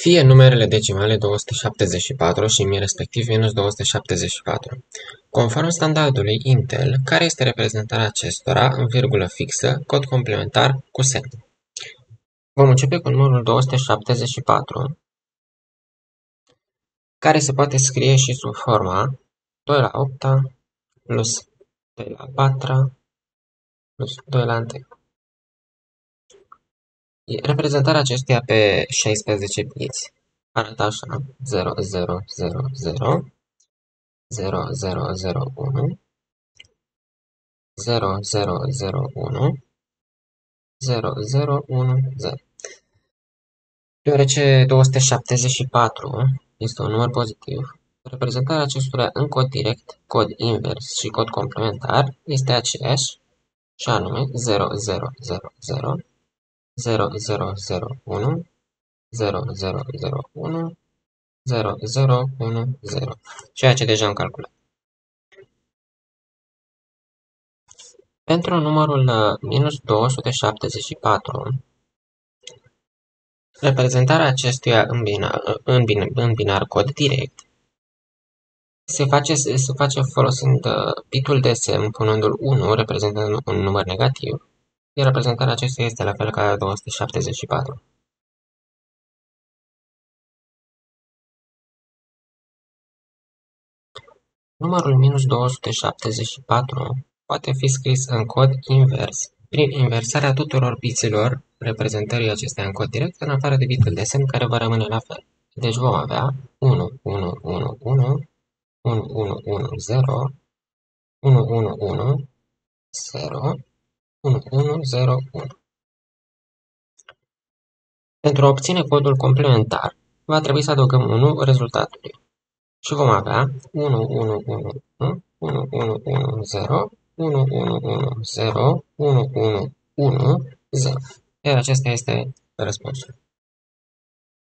Fie numerele decimale 274 și mi respectiv minus 274. Conform standardului Intel, care este reprezentarea acestora în virgulă fixă, cod complementar cu semn. Vom începe cu numărul 274, care se poate scrie și sub forma 2 la 8 plus 2 la 4 plus 2 la 1. Reprezentarea acestuia pe 16 biți arată așa: 0, 0, 0, 0, 0, 0, 0, 1, 0, 0, 0, 1, 0, 0, 1, 0. Deoarece 274 este un număr pozitiv, reprezentarea acestuia în cod direct, cod invers și cod complementar este aceeași, și anume 0, 0, 0, 0, 0, 0, 0, 1, 0, 0, 0, 1, 0, 0, 1, 0, ceea ce deja am calculat. Pentru numărul minus 274, reprezentarea acestuia în binar cod direct se face folosind bitul de semn, punându-l 1, reprezentând un număr negativ, iar reprezentarea acestuia este la fel ca 274. Numărul minus 274 poate fi scris în cod invers, prin inversarea tuturor biților reprezentării acesteia în cod direct, în afară de bitul de semn, care va rămâne la fel. Deci vom avea 1, 1, 1, 1, 1, 1, 1, 0, 1, 1, 1, 0, 1, 1, 0, 1. Pentru a obține codul complementar, va trebui să adăugăm 1 rezultatului. Și vom avea 1, 1, 1, 1, 1, 1, 1, 0, 1, 1, 1, 0, 1, 1, 1, 0. Iar acesta este răspunsul.